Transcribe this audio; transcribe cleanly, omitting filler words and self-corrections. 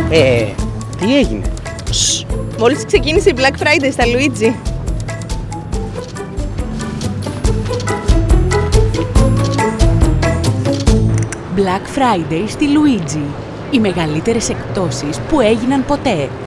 Τι έγινε? Μόλις ξεκίνησε η Black Friday στα Luigi. Black Friday στη Luigi. Οι μεγαλύτερες εκπτώσεις που έγιναν ποτέ.